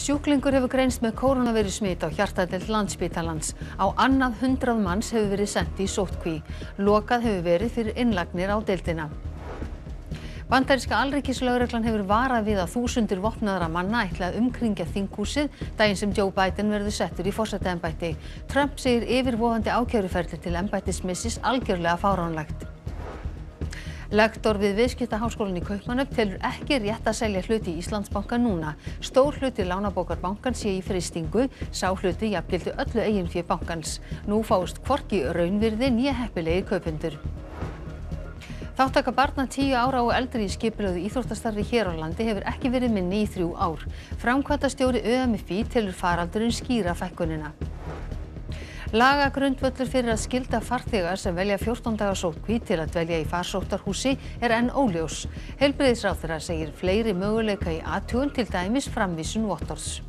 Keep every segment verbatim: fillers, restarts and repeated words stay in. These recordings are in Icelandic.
Sjúklingur hefur greinst með kórónuveirusmit á hjartadeild Landspítalans. Á annað hundrað manns hefur verið sent í sóttkví. Lokað hefur verið fyrir innlagnir á deildina. Bandaríska alríkislögreglan hefur varað við að þúsundir vopnaðra manna ætla að umkringja þinghúsið daginn sem Joe Biden verður settur í forsetaembætti. Trump segir yfirvofandi ákæruferli til embættismissis algjörlega fáránlegt. Lektor við Viðskiptaháskólann í Kaupmannahöfn telur ekki rétt að selja hluti í Íslandsbanka núna. Stór hluti lánabókar bankans sé í frystingu, sá hluti jafngildi öllu eigin fé bankans. Nú fáist hvorki raunvirði né heppilegir kaupendur. Þátttaka barna tíu ára og eldri í skipulögðu íþróttastarfi hér á landi hefur ekki verið minni í þrjú ár. Framkvæmdastjóri Ö M F í telur faraldurinn skýra fækkunina. Lagagrundvöllur fyrir að skylda farþegar sem velja fjórtán daga sóttkví til að dvelja í farsóttarhúsi er enn óljós. Heilbrigðisráðherra segir fleiri möguleika í athugun, til dæmis framvísun vottorðs.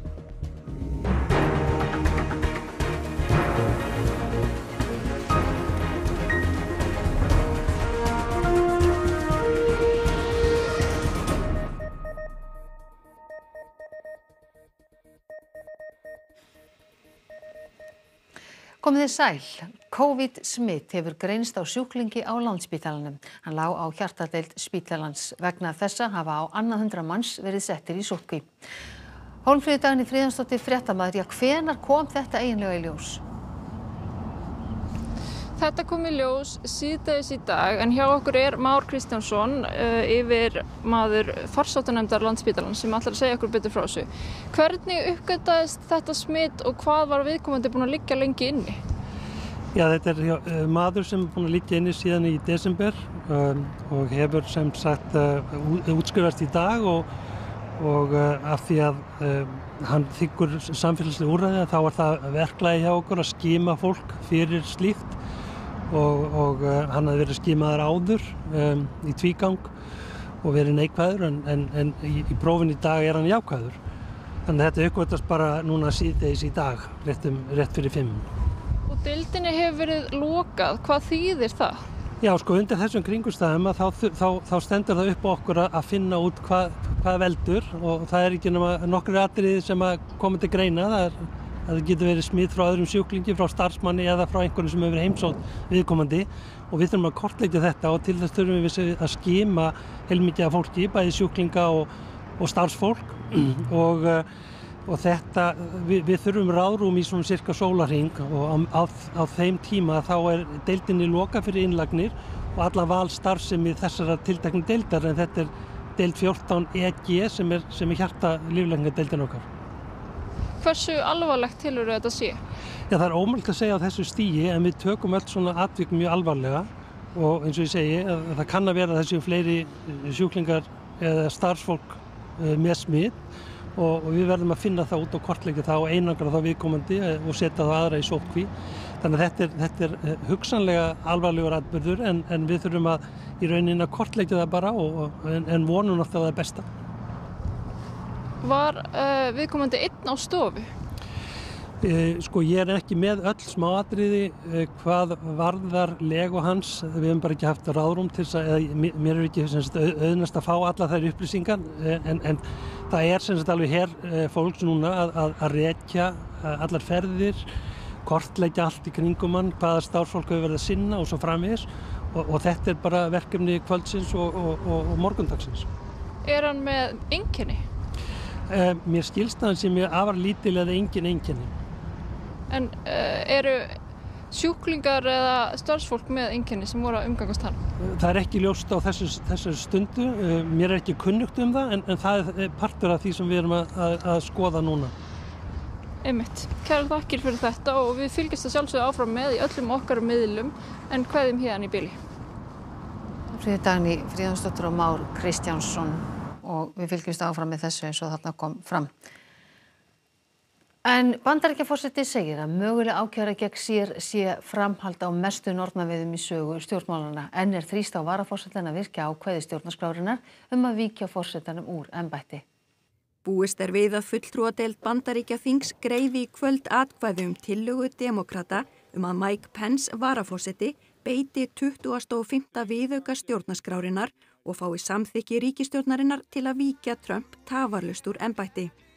Komið þið sæl. COVID-smit hefur greinst á sjúklingi á Landspítalanum. Hann lá á hjartadeild spítalans. Vegna þessa hafa á annað hundrað manns verið settir í sóttkví. Hólmfríður Dagný Friðjónsdóttir, fréttamaður, já, hvenær kom þetta eiginlega í ljós? Þetta kom í ljós síðdegis í dag, en hjá okkur er Már Kristjánsson, uh, yfir maður farsóttanefndar Landspítalans, sem ætlar að segja okkur betur frá þessu. Hvernig uppgötaðist þetta smit og hvað var viðkomandi búin að liggja lengi inni? Já, þetta er hjá, uh, maður sem er búin að liggja inni síðan í desember um, og hefur sem sagt uh, útskrifast í dag og, og uh, af því að uh, hann þiggur samfélagslega úrræði, þá er það verklagi hjá okkur að skima fólk fyrir slíkt. Og, og uh, hann hafði verið skimaður áður um, í tvígang og verið neikvæður en, en, en í, í prófin í dag er hann jákvæður. Þannig að þetta uppgötvast bara núna síðdegis í dag, rétt, um, rétt fyrir fimm. Og deildinni hefur verið lokað, hvað þýðir það? Já, sko, undir þessum kringumstæðum að þá, þá, þá stendur það upp á okkur að finna út hvað, hvað veldur og það er ekki nema nokkrir atriði sem að koma til greina. Það er að það getur verið smit frá öðrum sjúklingi, frá starfsmanni eða frá einhverjum sem hefur verið heimsótt viðkomandi og við þurfum að kortleggja þetta og til þess þurfum við að skima heilmikið af fólki, bæði sjúklinga og, og starfsfólk og, og þetta, við, við þurfum ráðrúm í svona cirka sólarhring og á, á, á þeim tíma þá er deildinni lokað fyrir innlagnir og alla val starfsemi þessara tilteknu deildar en þetta er deild fjórtán E G sem er, sem er hjarta líflækningadeildin okkar. Hversu alvarlegt telurðu þetta sé? Já, það er ómögulegt að segja á þessu stigi en við tökum öll svona atvik mjög alvarlega og eins og ég segi, það kann að vera þessi fleiri sjúklingar eða starfsfólk með smit og, og við verðum að finna það út og kortleggja það og einangra það viðkomandi og setja það aðra í sóttkví. Þannig að þetta er, þetta er hugsanlega alvarlegur atburður en, en við þurfum að í rauninni að kortleggja það bara og, en, en vonum náttúrulega það besta. Var uh, viðkomandi einn á stofu? E, sko, ég er ekki með öll smáatriði e, hvað varðar legu hans. Við hefum bara ekki haft ráðrúm til þess að, eða mér er ekki semst, auðnast að fá alla þær upplýsingar, en, en það er semst alveg hér e, fólks núna að, að, að rekja allar ferðir, kortleggja allt í kringum hann, hvaða starfsfólk hefur verið að sinna og svo framvegis og, og þetta er bara verkefni kvöldsins og, og, og, og morgundagsins. Er hann með einkenni? Uh, mér skilst að hann sé mjög afar lítil eða engin einkenni. En uh, eru sjúklingar eða starfsfólk með einkenni sem voru að umgangast hann? Það er ekki ljóst á þessu, þessu stundu. Uh, mér er ekki kunnugt um það en, en það er partur af því sem við erum að, að, að skoða núna. Einmitt. Kærar þakkir fyrir þetta og við fylgjumst að sjálfsögðu áfram með í öllum okkar miðlum en kveðjum héðan í bili. Friður Dagný Friðjónsdóttir og Már Kristjánsson. Og við fylgjumst áfram með þessu eins og þarna kom fram. En Bandaríkjaforseti segir að möguleg ákæra gegn sér sé framhald á mestu nornaveiðum í sögu stjórnmálanna. Enn er þrýst á varaforsetann að virkja ákvæði stjórnarskrárinnar um að víkja forsetanum úr embætti. Búist er við að fulltrúadeild Bandaríkjaþings greiði í kvöld atkvæði um tillögu demókrata um að Mike Pence varaforseti beiti tuttugasta og fimmta viðauka stjórnarskrárinnar og fái samþykki ríkisstjórnarinnar til að víkja Trump tafarlaust úr embætti.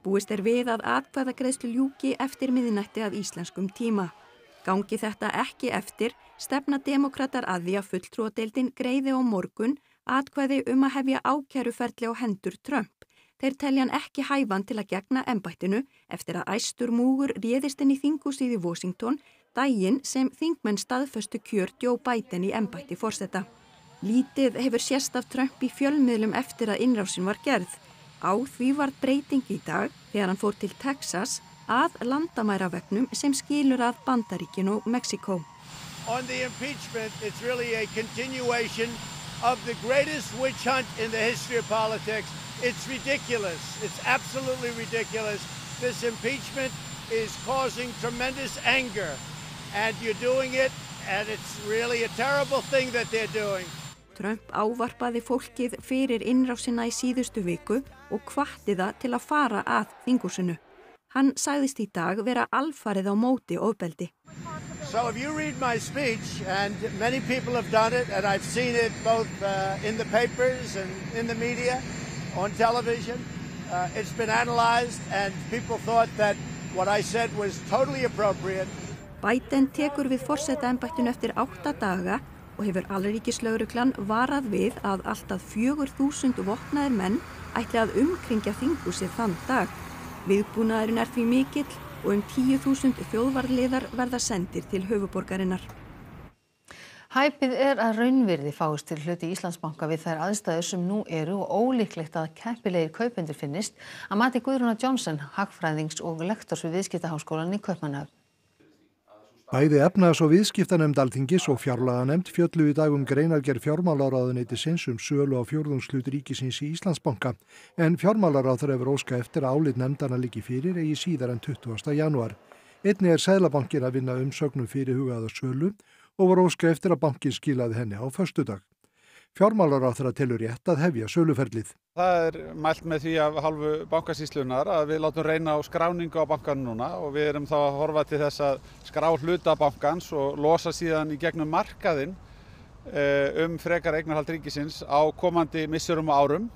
Búist er við að atkvæðagreiðslu ljúki eftir miðnætti að íslenskum tíma. Gangi þetta ekki eftir, stefna demókratar að því að fulltrúadeildin greiði á morgun atkvæði um að hefja ákæruferli á hendur Trump. Þeir telja hann ekki hæfan til að gegna embættinu eftir að æstur múgur réðist inn í þinghúsið í Washington daginn sem þingmenn staðföstu kjör Joe Biden í embætti forseta. Lítið hefur sést af Trump í fjölmiðlum eftir að innrásin var gerð. Á því var breyting í dag þegar hann fór til Texas að landamæraveggnum sem skilur að Bandaríkinu og Mexíkó. On the impeachment, it's really a continuation of the greatest witch hunt in the history of politics. It's ridiculous. It's absolutely ridiculous. This impeachment is causing tremendous anger, and you're doing it, and it's really a terrible thing that they're doing. Trump ávarpaði fólkið fyrir innrásina í síðustu viku og hvatti það til að fara að þinghúsinu. Hann sagðist í dag vera alfarið á móti ofbeldi. So if you read my speech, and many people have done it, and I've seen it both uh, in the papers and in the media, on television, uh, it's been analyzed, and people thought that what I said was totally appropriate. Biden tekur við forsetaembættinu eftir átta daga og hefur alríkislögreglan varað við að allt að fjögur þúsund vopnaðir menn ætli að umkringja þinghúsið þann dag. Viðbúnaðurinn er því mikill og um tíu þúsund þjóðvarðliðar verða sendir til höfuborgarinnar. Hæpið er að raunvirði fáist til hluti Íslandsbanka við þær aðstæður sem nú eru og ólíklegt að keppilegir kaupendur finnist að mati Guðrúnar Johnson, hagfræðings og lektors við Viðskiptaháskólann í Kaupmannahöfn. Bæði efnahags- og viðskiptanefnd Alþingis og fjárlaganefnd fjölluðu í dag um greinargerð fjármálaráðuneytisins um sölu á fjórðungshlut ríkisins í Íslandsbanka, en fjármálaráðherra hefur óskað eftir að álit nefndanna liggi fyrir eigi síðar en tuttugasta janúar. Einnig er Seðlabankinn að vinna umsögnum fyrirhugaða sölu og var óskað eftir að bankinn skilaði henni á föstudag. Fjármálaráðherra telur rétt að hefja söluferlið. Það er mælt með því af hálfu bankasýslunnar að við látum reyna á skráningu á bankanum núna og við erum þá að horfa til þess að skrá hluta bankans og losa síðan í gegnum markaðinn um frekar eignarhald ríkisins á komandi misserum og árum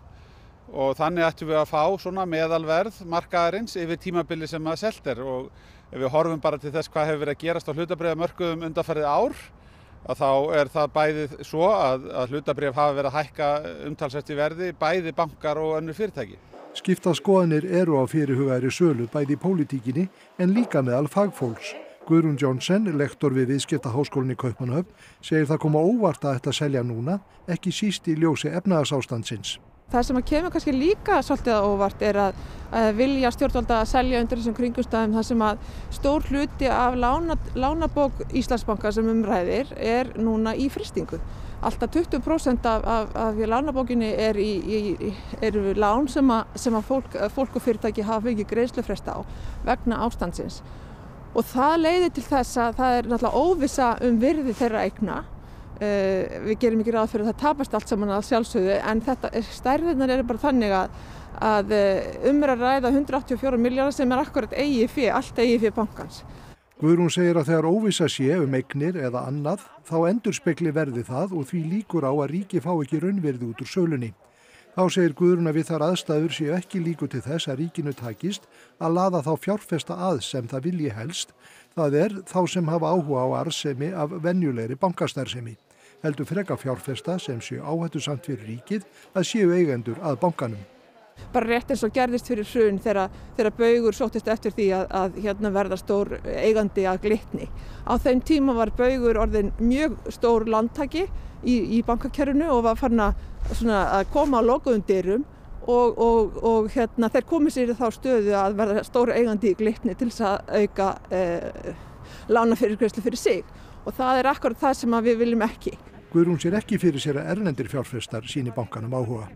og þannig ættum við að fá svona meðalverð markaðarins yfir tímabili sem að selt er og ef við horfum bara til þess hvað hefur verið að gerast á hlutabréfamörkuðum undanfarið ár að þá er það bæðið svo að, að hlutabréf hafa verið að hækka umtalsvert í verði, bæði bankar og önnur fyrirtæki. Skipta skoðanir eru á fyrirhugaðri sölu bæði í pólitíkinni en líka meðal fagfólks. Guðrún Johnson, lektor við Viðskiptaháskólann í Kaupmannahöfn, segir það koma óvart að þetta selja núna, ekki síst í ljósi efnahagsástandsins. Það sem kemur kannski líka svolítið á óvart er að, að vilja stjórnvalda að selja undir þessum kringumstæðum þar sem að stór hluti af lána, lánabók Íslandsbanka sem umræðir er núna í frystingu. Alltaf tuttugu prósent af, af, af lánabókinni er í, í, eru lán sem að, sem að fólk, fólk og fyrirtæki hafa fengið greiðslufrest á vegna ástandsins. Og það leiðir til þess að það er náttúrulega óvissa um virði þeirra eigna. Uh, við gerum ekki ráð fyrir að það tapast allt saman að sjálfsögðu en þetta, stærðirnar eru bara þannig að, að um er að ræða hundrað áttatíu og fjóra milljarða sem er akkurat eigið fé, allt eigið fé bankans. Guðrún segir að þegar óvissa sé um eignir eða annað þá endurspegli verði það og því líkur á að ríki fá ekki raunvirði út úr sölunni. Þá segir Guðrún að við þar aðstæður séu ekki líkur til þess að ríkinu takist að laða þá fjárfesta að sem það vilji helst, það er þá sem hafa áhuga á arðsemi af venjulegri bankastarfsemi. Heldur freka fjárfesta sem séu áhættusamt fyrir ríkið að séu eigendur að bankanum. Bara rétt eins og gerðist fyrir hrun þegar, þegar Baugur sóttist eftir því að, að hérna verða stór eigandi að Glitni. Á þeim tíma var Baugur orðin mjög stór landtaki í, í bankakerfinu og var farin að, svona, að koma á lokuðum dyrum og, og, og hérna, þeir komið sér í þá stöðu að verða stór eigandi í Glitni til þess að auka eh, lánafyrirgreiðslu fyrir sig. Og það er akkurat það sem við viljum ekki. Guðrún sér ekki fyrir sér að erlendir fjárfestar sýni bankanum áhuga.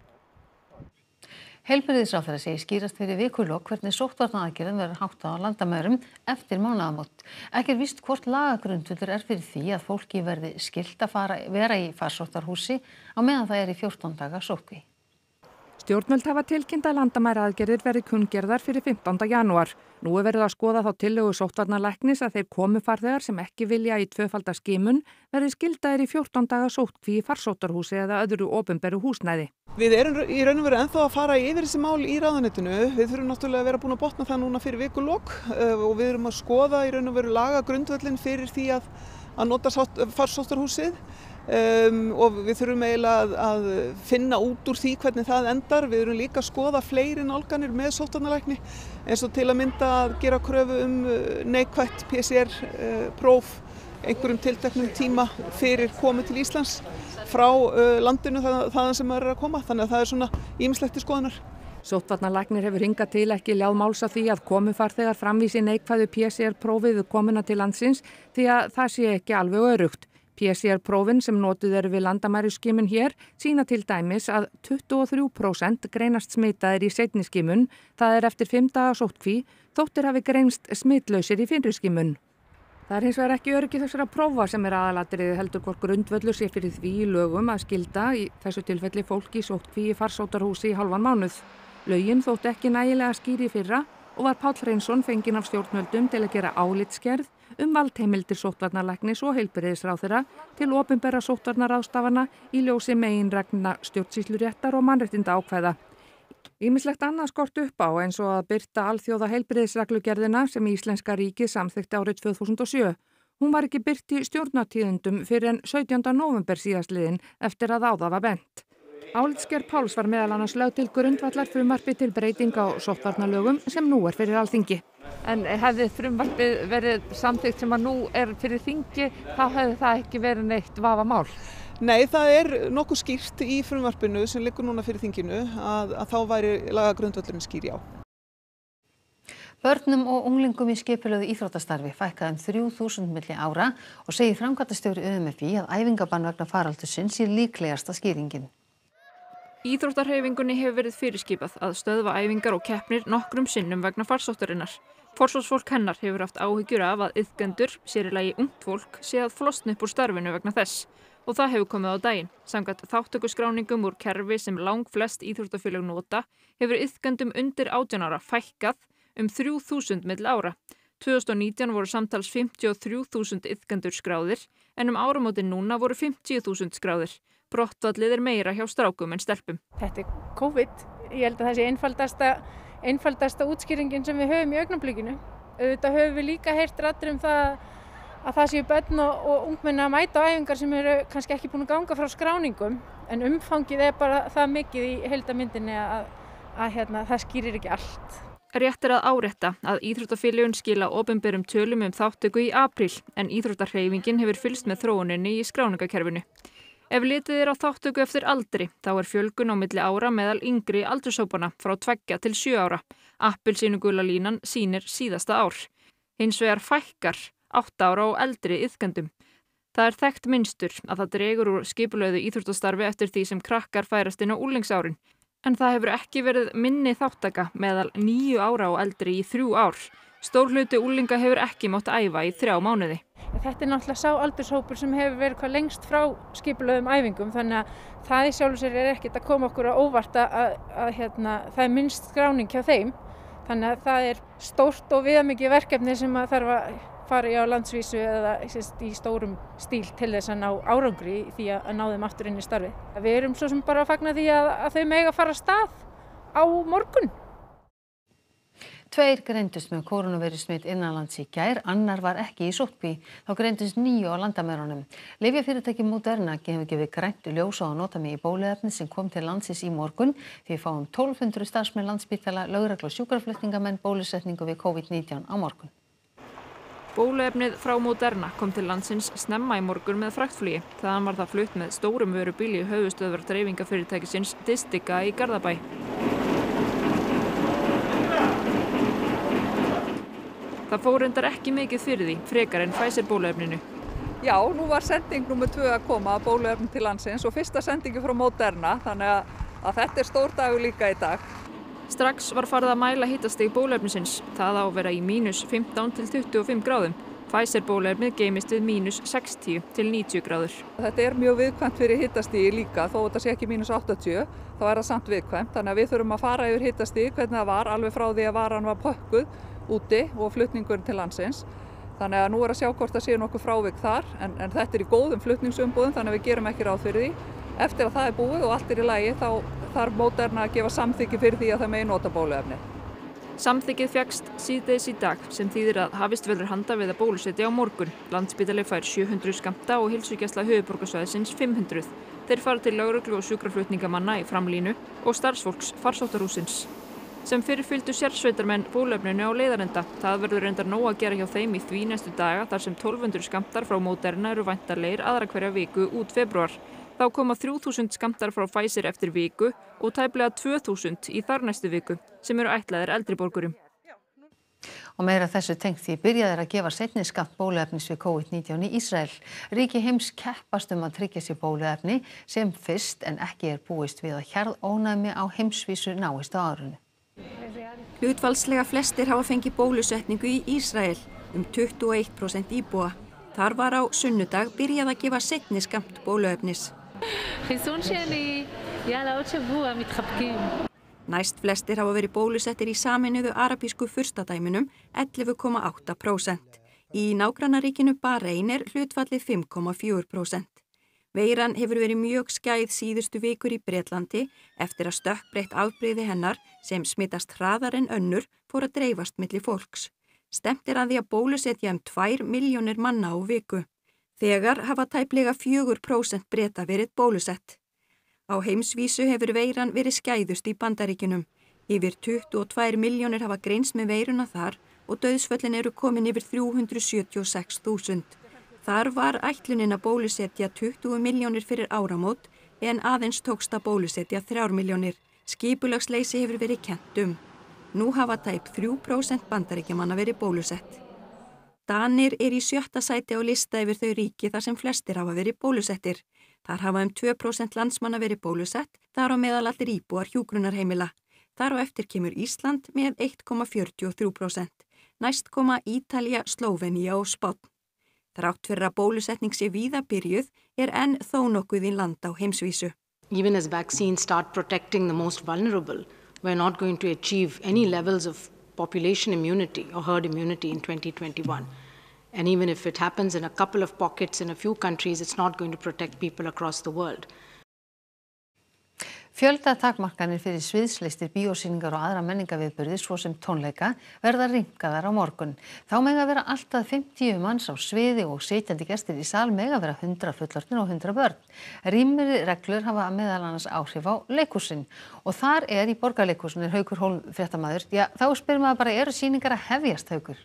Heilbrigðisráðherra segir skýrast fyrir vikulok hvernig sóttvarnaaðgerðum verður háttað á landamærum eftir mánaðamót. Ekki er víst hvort lagagrundvöllur er fyrir því að fólki verði skylt að fara, vera í farsóttarhúsi á meðan það er í fjórtán daga sóttkví. Stjórnvöld hafa tilkynnt að landamæraaðgerðir verði kunngerðar fyrir fimmtánda janúar. Nú er verið að skoða þá tillögu sóttvarnalæknis að þeir komufarþegar sem ekki vilja í tvöfalda skimun verði skyldaðir í fjórtán daga sóttkví í farsóttarhúsi eða öðru opinberu húsnæði. Við erum í raun og veru ennþá að fara yfir þessi mál í ráðuneytinu. Við þurfum náttúrulega að vera búin að botna það núna fyrir vikulok og við erum að skoða í raun og veru laga grundvöllin fyrir því að, að nota farsóttarhúsið. Um, og við þurfum eiginlega að, að finna út úr því hvernig það endar. Við erum líka að skoða fleiri nálganir með sóttvarnalækni eins og til að mynda að gera kröfu um neikvætt P C R uh, próf einhverjum tilteknum tíma fyrir komu til Íslands frá uh, landinu það, þaðan sem maður er að koma. Þannig að það er svona ýmislegt til skoðunar. Sóttvarnalæknir hefur hingað til ekki ljáð máls að því að komufarþegar framvísi neikvæðu P C R prófið við komuna til landsins því að það sé ekki alveg öruggt. P C R prófin sem notuð eru við landamæruskimun hér sýna til dæmis að tuttugu og þrjú prósent greinast smitaðir í seinni skimun, það er eftir fimm daga sóttkví, þóttir hafi greinst smitlausir í fyrri skimun. Það er hins vegar ekki öryggi þessara prófa sem er aðalatriði heldur hvort grundvöllur sé fyrir því í lögum að skylda í þessu tilfelli fólki í sóttkví í farsóttarhúsi í hálfan mánuð. Lögin þótt ekki nægilega skýr í fyrra og var Páll Hreinsson fenginn af stjórnvöldum til að gera álitsgerð um valdheimildir sóttvarnalæknis og heilbrigðisráðherra til opinberra sóttvarnaráðstafana í ljósi meginreglna stjórnsýsluréttar og mannréttinda ákvæða. Ýmislegt annað skort upp á eins og að birta alþjóða heilbrigðisreglugerðina sem íslenska ríkið samþykkti árið tvö þúsund og sjö. Hún var ekki birt í stjórnartíðindum fyrir en sautjánda nóvember síðastliðinn eftir að á það var bent. Álitsgerð Páls var meðal annars lögð til grundvallar frumvarpi til breytinga á sóttvarnalögum sem nú er fyrir Alþingi. En hefði frumvarpið verið samþykkt sem að nú er fyrir þingi, þá hefði það ekki verið neitt vafamál? Nei, það er nokkuð skýrt í frumvarpinu sem liggur núna fyrir þinginu að, að þá væri lagagrundvöllurinn skýr, já. Börnum og unglingum í skipulögðu íþróttastarfi fækkaði um þrjú þúsund milli ára og segir framkvæmdastjóri Ö M F í að æfingabann vegna faraldursins sé líklegasta skýringin. Íþróttahreyfingunni hefur verið fyrirskipað að stöðva æfingar og keppnir nokkrum sinnum vegna farsóttarinnar. Forsvarsfólk hennar hefur haft áhyggjur af að iðkendur, sér í lagi ungt fólk, sé að flosna upp úr starfinu vegna þess. Og það hefur komið á daginn. Samkvæmt þátttökuskráningum úr kerfi sem langflest íþróttafélög nota hefur iðkendum undir átján ára fækkað um þrjú þúsund milli ára. tvö þúsund og nítján voru samtals fimmtíu og þrjú þúsund iðkendur skráðir en um áramótin núna voru fimmtíu þúsund skráðir. Brottfallið er meira hjá strákum en stelpum. Þetta er COVID. Ég held að það sé einfaldasta, einfaldasta útskýringin sem við höfum í augnablikinu. Auðvitað höfum við líka heyrt raddir um það að það séu börn og, og ungmenni að mæta á æfingar sem eru kannski ekki búin að ganga frá skráningum. En umfangið er bara það mikið í heildarmyndinni að, að hérna, það skýrir ekki allt. Rétt er að árétta að íþróttafélögin skila opinberum tölum um þátttöku í apríl en íþróttahreyfingin hefur fylgst með þróuninni í skráningakerfinu. Ef litið er á þátttöku eftir aldri, þá er fjölgun á milli ára meðal yngri aldurshópana frá tveggja til sjö ára. Appelsínugula línan sýnir síðasta ár. Hins vegar fækkar átta ára og eldri iðkendum. Það er þekkt mynstur að það dregur úr skipulögðu íþróttastarfi eftir því sem krakkar færast inn á úlingsárin. En það hefur ekki verið minni þáttaka meðal níu ára og eldri í þrjú ár. Stór hluti úlinga hefur ekki mátt æfa í þrjá mánuði. Þetta er náttúrulega sá aldurshópur sem hefur verið hvað lengst frá skipulögðum æfingum þannig að það í sjálfu sér er ekkert að koma okkur á óvart að, að, að hérna, það er minnst skráning hjá þeim. Þannig að það er stórt og viðamikið verkefni sem að þarf að fara í á landsvísu eða í stórum stíl til þess að ná árangri því að ná þeim aftur inn í starfi. Við erum svo sem bara að fagna því að, að þau mega fara af stað á morgun. Tveir greindust með kórónuveirusmit innanlands í gær, annar var ekki í sóttkví. Þá greindust níu á landamærunum. Lyfjafyrirtæki Moderna hefur gefið grænt ljós á að nota mig í bóluefni sem kom til landsins í morgun. Því fáum tólf hundruð starfsmenn Landspítala, lögreglu og sjúkraflutningamenn bólusetningu við COVID nítján á morgun. Bóluefnið frá Moderna kom til landsins snemma í morgun með fraktflugi. Þaðan var það flutt með stórum vörubíl í höfuðstöðvar dreifingafyrirtækisins Distika í Garðabæ. Það fór reyndar ekki mikið fyrir því, frekar en Pfizer bóluefninu. Já, nú var sending númer tvö að koma bóluefni til landsins og fyrsta sendingi frá Moderna, þannig að, að þetta er stór dagur líka í dag. Strax var farið að mæla hitastig bóluefnisins. Það á að vera í mínus fimmtán til tuttugu og fimm gráðum. Pfizer bóluefnið geymist við mínus sextíu til níutíu gráður. Þetta er mjög viðkvæmt fyrir hitastigi líka, þó þetta sé ekki mínus áttatíu, þá er það samt viðkvæmt. Þannig að við þurfum að fara yfir hitastigi, hvernig það var, alveg frá því að varan var pökkuð úti og flutningurinn til landsins. Þannig að nú er að sjá hvort það séu nokkuð frávik þar, en, en þetta er í góðum flutningsumbúðum, þannig að við gerum ekki ráð fyrir því. Eftir að það er búið og allt er í lagi, þá þarf Moderna að gefa samþykki fyrir því að það megi nota bóluefni. Samþykkið fékkst síðdegis í dag sem þýðir að hafist verður handa við að bólusetja á morgun. Landspítali fær sjö hundruð skammta og heilsugæsla höfuðborgarsvæðisins fimm hundruð. Þeir fara til lögreglu og sjúkraflutningamanna í framlínu og starfsfólks farsóttarhússins. Sem fyrir fylgdu sérsveitarmenn bóluefninu á leiðarenda. Það verður reyndar nóg að gera hjá þeim í því næstu daga þar sem tólf hundruð skammtar frá Moderna eru væntanlegir aðra hverja viku út febrúar. Þá koma þrjú þúsund skammtar frá Pfizer eftir viku og tæplega tvö þúsund í þarnæstu viku sem eru ætlaðir eldri borgurum. Og meira þessu tengt því byrjaðir að gefa seinni skammt bóluefnis við COVID nítján í Ísrael. Ríki heims keppast um að tryggja sér bóluefni sem fyrst en ekki er búist við að hjarðónæmi á heimsvísu náist á árinu. Hlutfallslega flestir hafa fengið bólusetningu í Ísrael, um tuttugu og eitt prósent íbúa. Þar var á sunnudag byrjað að gefa seinni skammt bóluefnis. Næst flestir hafa verið bólusettir í Sameinuðu arabísku furstadæmunum ellefu komma átta prósent. Í nágrannaríkinu Barein er hlutfallið fimm komma fjögur prósent. Veiran hefur verið mjög skæð síðustu vikur í Bretlandi eftir að stökkbreytt afbrigði hennar sem smitast hraðar en önnur fór að dreifast milli fólks. Stefnt er að því að bólusetja um tvær milljónir manna á viku. Þegar hafa tæplega fjögur prósent Breta verið bólusett. Á heimsvísu hefur veiran verið skæðust í Bandaríkjunum. Yfir tuttugu og tvær milljónir hafa greinst með veiruna þar og dauðsföllin eru komin yfir þrjú hundruð sjötíu og sex þúsund. Þar var ætlunin að bólusetja tuttugu milljónir fyrir áramót en aðeins tókst að bólusetja þrjár milljónir. Skipulagsleysi hefur verið kennt um. Nú hafa tæp þrjú prósent bandaríkjamanna verið bólusett. Danir er í sjötta sæti á lista yfir þau ríki þar sem flestir hafa verið bólusettir. Þar hafa um tvö prósent landsmanna verið bólusett, þar á meðal allir íbúar hjúkrunarheimila. Þar á eftir kemur Ísland með eitt komma fjörutíu og þrjú prósent. Næst koma Ítalía, Slóvenía og Spánn. Þrátt fyrir að bólusetning sé víða byrjuð er enn þó nokkuð í land á heimsvísu. Even as vaccines start protecting the most vulnerable, we're not going to achieve any levels of population immunity or herd immunity in twenty twenty-one. And even if it happens in a couple of pockets in a few countries, it's not going to protect people across the world. Fjöldatakmarkanir fyrir sviðslistir, bíósýningar og aðra menningarviðburði svo sem tónleika verða rýmkaðar á morgun. Þá mega vera allt að fimmtíu manns á sviði og sitjandi gestir í sal mega vera hundrað fullorðnir og hundrað börn. Rýmri reglur hafa meðal annars áhrif á leikhúsin og þar er í Borgarleikhúsinu Haukur Hólm fréttamaður. Já, þá spyr maður bara, eru sýningar að hefjast, Haukur?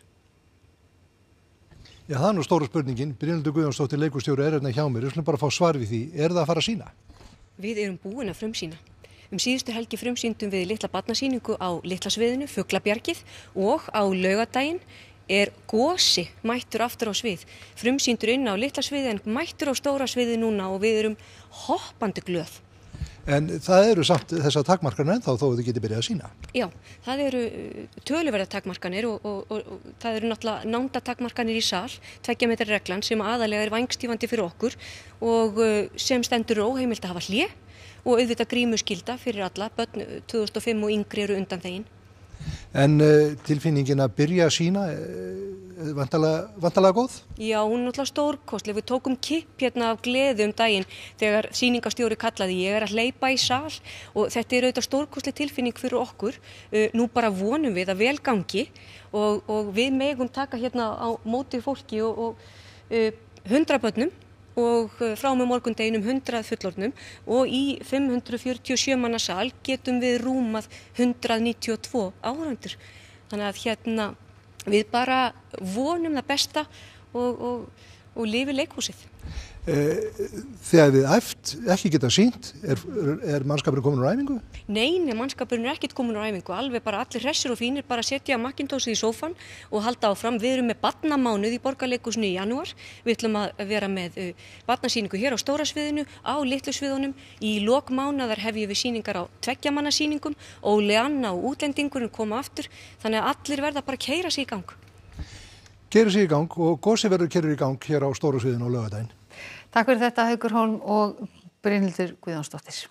Já, það er nú stóra spurningin. Brynhildur Guðjónsdóttir leikhússtjóri er hérna hjá mér. Við skulum bara fá svar við því. Er það að fara að sýna? Við erum búin að frumsýna. Um síðustu helgi frumsýndum við litla barnasýningu á litla sviðinu, Fuglabjargið, og á laugardaginn er Gosi mættur aftur á svið. Frumsýndur inn á litla sviði en mættur á stóra sviði núna og við erum hoppandi glöð. En það eru samt þessar takmarkanir ennþá þó að þið geti byrjað að sýna? Já, það eru töluverðar takmarkanir og, og, og, og það eru náttúrulega nánda takmarkanir í sal, tveggja metra reglan sem aðalega er vængstífandi fyrir okkur og sem stendur óheimilt að hafa hlé og auðvitað grímuskylda fyrir alla, börn tvö þúsund og fimm og yngri eru undan þegin. En uh, tilfinningin að byrja að sýna, uh, vantalega, vantalega góð? Já, hún er náttúrulega stórkostleg. Við tókum kipp hérna af gleði um daginn þegar sýningastjóri kallaði ég er að hleypa í sal og þetta er auðvitað stórkostleg tilfinning fyrir okkur. Uh, nú bara vonum við að vel gangi og, og við megum taka hérna á móti fólki og, og uh, hundrað börnum og frá með morgundeginum hundrað fullorðnum og í fimm hundruð fjörutíu og sjö manna sal getum við rúmað hundrað níutíu og tvö áhorfendur. Þannig að hérna við bara vonum það besta og, og, og lifi leikhúsið. Þegar við æft ekki geta sýnt, er, er mannskapurinn komin á æfingu? Nei, nei, mannskapurinn er ekkert komin á æfingu, alveg bara allir hressir og fínir, bara setja Macintoshið í sófan og halda áfram. Við erum með barnamánuð í Borgarleikhúsinu í janúar, við ætlum að vera með uh, barnasýningu hér á stóra sviðinu, á litlu sviðunum, í lok mánaðar hefjum við sýningar á tveggja manna sýningum, Óli Anna og útlendingurinn koma aftur, þannig að allir verða bara að keyra sig í gang. keyrir sig í gang og gosið verður keyrður í gang hér á stóra sviðinu á laugardaginn. Takk fyrir þetta Haukur Hólm og Brynhildur Guðjónsdóttir.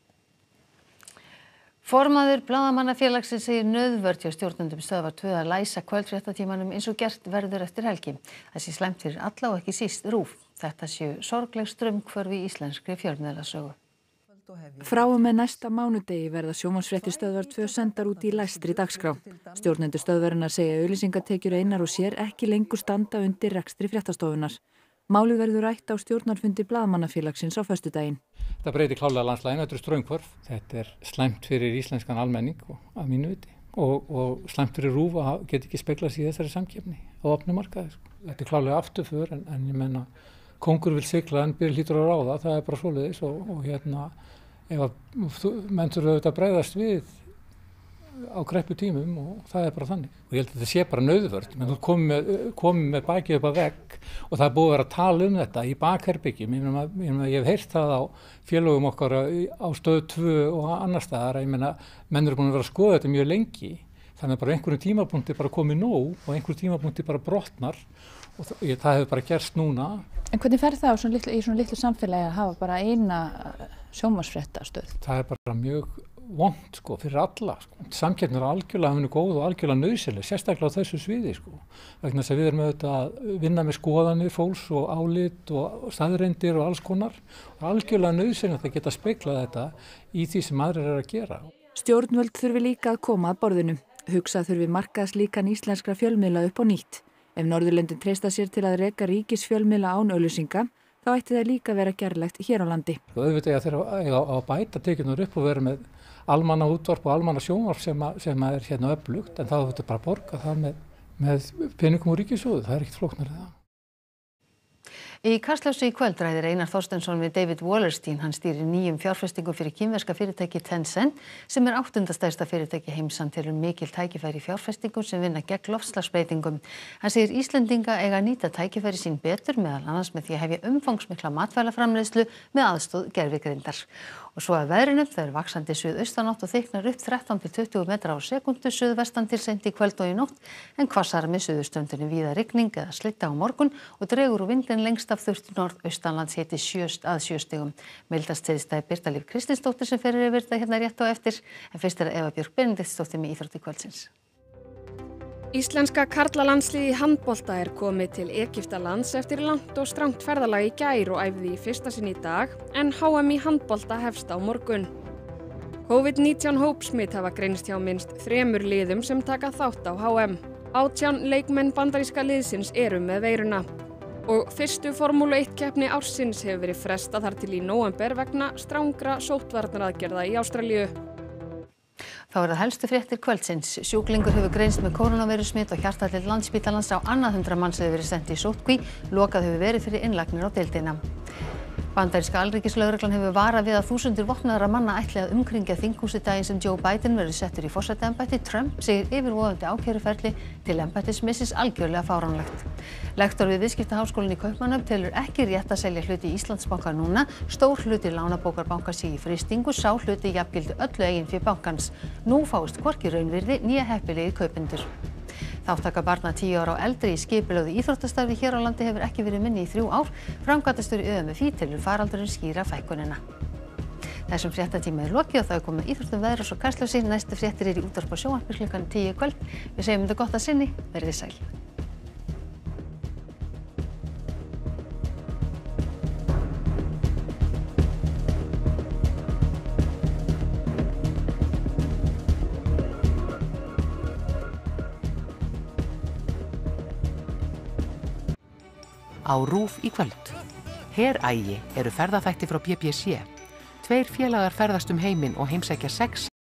Formaður Blaðamannafélagsins segir nauðvörn hjá stjórnendum Stöðvar tvö að læsa kvöldfréttatímanum eins og gert verður eftir helgi. Það sé slæmt fyrir alla og ekki síst RÚV. Þetta séu sorgleg straumhvörf í íslenskri fjölmiðlasögu. Frá og með næsta mánudegi verða sjónvarpsfréttir Stöðvar tvö sendar út í læstri dagskrá. Stjórnendur stöðvarinnar segja auglýsingatekjur einar og sér ekki lengur standa undir rekstri fréttastofunnar. Málið verður rætt á stjórnarfundi Blaðamannafélagsins á föstudaginn. Það breytir klárlega landslaginu, þetta er straumhvörf. Þetta er slæmt fyrir íslenskan almenning og að mínu viti og, og slæmt fyrir RÚV að geta ekki speglað sig í þessari samkeppni á opnum markaði. Þetta er klárlega afturför en, en ég menna kóngur vil sigla en byrja hlýtur að ráða, það er bara svoleiðis og, og hérna ef að menn þurfa auðvitað að bregðast við á kreppu tímum og það er bara þannig. Og ég held að þetta sé bara nauðvörn, menn þú komið með, komi með bakið upp að vegg og það er búið að vera að tala um þetta í bakherbyggjum. Ég meina, ég meina, ég hef heyrt það á félögum okkar á Stöð tvö og annar staðar, ég meina, menn eru búin að vera að skoða þetta mjög lengi, þannig að bara einhverjum tímapunkti bara komið nóg og einhverjum tímapunkti bara brotnar og það, ég, það hefur bara gerst núna. En hvernig fer það á svona litlu, í svona litlu samfélagi að hafa bara eina sjónvarpsfréttastöð? Það er bara mjög vont sko fyrir alla sko. Samkeppnin er algjörlega hafinu góð og algjörlega nauðsynleg, sérstaklega á þessu sviði sko. Vegna þess að við erum auðvitað að vinna með skoðanir fólks og álit og staðreyndir og alls konar. Og algjörlega nauðsynlegt að geta speglað þetta í því sem aðrir eru að gera. Stjórnvöld þurfi líka að koma að borðinu. Hugsa þurfi markaðslíkan íslenskra fjölmiðla upp á nýtt. Ef Norðurlöndin treysta sér til að reka ríkisfjölmiðla án auglýsinga, þá ætti það líka vera gerlegt hér á landi. Og auðvitað að þeirra að bæta tekjurnar upp og vera með almanna útvarp og almanna sjónvarp sem, að, sem að er hérna öflugt, en þá er þetta bara að borga það með, með peningum úr ríkissjóði, það er ekkert flóknara það. Í Kastljósi í kvöld ræðir Einar Þorsteinsson við David Wallerstein. Hann stýrir nýjum fjárfestingum fyrir kínverska fyrirtæki Tencent sem er áttunda stærsta fyrirtæki heims. Hann telur mikil tækifæri í fjárfestingum sem vinna gegn loftslagsbreytingum. Hann segir Íslendinga eiga að nýta tækifæri sín betur, meðal annars með því að hefja umfangsmikla matvælaframleiðslu með aðstoð gervigreindar. Og svo að veðrinu, það er vaxandi suðaustanátt og þykknar upp þrettán til tuttugu metra á sekúndu suðvestan til seint í kvöld og í nótt, en hvassara með suðurströndinni víða rigning eða slitta á morgun og dregur úr vindinn lengst af þurrt norðaustanlands hiti sjö að sjö stigum. Mildast syðsta er Birta Líf Kristinsdóttir sem fer yfir þetta hérna rétt á eftir, en fyrst er Eva Björk Benediktsdóttir með íþróttir kvöldsins. Íslenska karlalandsliðið í handbolta er komið til Egyptalands eftir langt og strangt ferðalag í gær og æfði í fyrsta sinn í dag, en H M í handbolta hefst á morgun. COVID nítján hópsmit hafa greinst hjá minnst þremur liðum sem taka þátt á H M. Átján leikmenn bandaríska liðsins eru með veiruna. Og fyrstu Formúlu eitt keppni ársins hefur verið frestað þar til í nóvember vegna strangra sóttvarnaraðgerða í Ástralíu. Þá er það helstu fréttir kvöldsins. Sjúklingur hefur greinst með kórónuveirusmit og hjartadeild Landspítalans á annað hundrað manns hefur verið sent í sóttkví. Lokað hefur verið fyrir innlagnir á deildina. Bandaríska alríkislögreglan hefur varað við að þúsundir vopnaðra manna ætli að umkringja þinghúsið daginn sem Joe Biden verður settur í forsetaembætti. Trump segir yfirvofandi ákæruferli til embættismissis algjörlega fáránlegt. Lektor við Viðskiptaháskólann í Kaupmannahöfn telur ekki rétt að selja hluti í Íslandsbanka núna. Stór hluti lánabókar bankans sé í frystingu, sá hluti jafngildi öllu eigin fé bankans. Nú fáist hvorki raunvirði né heppilegir kaupendur. Þátttaka barna tíu ára og eldri í skipulögðu íþróttastarfi hér á landi hefur ekki verið minni í þrjú ár. Framkvæmdastjóri Ö M F í telur faraldurinn skýra fækkunina. Þessum fréttatíma er lokið og þá er komið íþróttum veðri og svo Kastljósi. Næstu fréttir er í útvarpi og sjónvarpi klukkan tíu í kvöld. Við segjum þetta gott að sinni, verið sæl. Á RÚV í kvöld. Herægi eru ferðaþættir frá B B C. Tveir félagar ferðast um heiminn og heimsækja sex